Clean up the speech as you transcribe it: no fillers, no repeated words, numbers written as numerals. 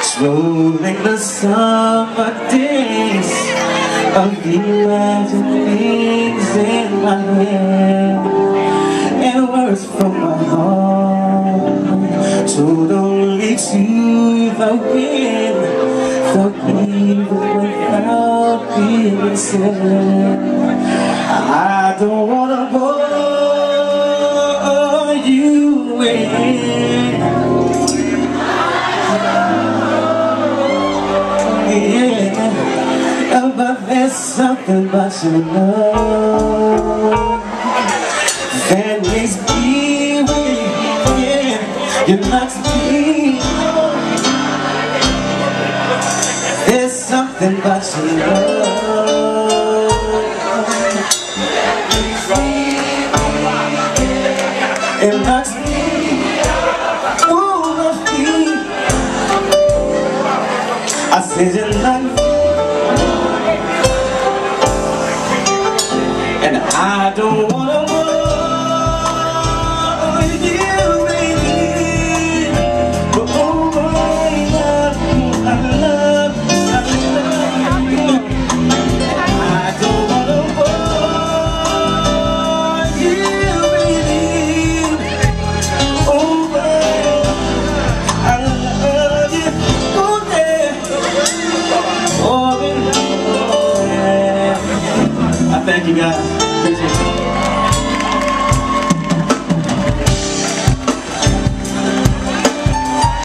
Strolling the summer days of you and your things in my hand, and words from my heart told only to the wind, forgive without being said. I don't wanna bore you with, yeah, but there's something about your love that makes me weak. You knocks me. There's something about your love. It knocks me on my feet. I said you knock me, and I don't wanna bore you, baby. But oh my God, I love you. I don't wanna bore you, baby. Oh my, I love you. Oh yeah. Oh yeah. I thank you guys. Appreciate it.